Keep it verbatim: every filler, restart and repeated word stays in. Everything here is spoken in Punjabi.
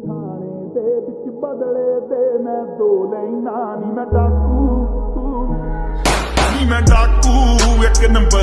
थाने दे विच बदले दे मैं दो लैना नी मैं डाकू नी मैं डाकू एक नंबर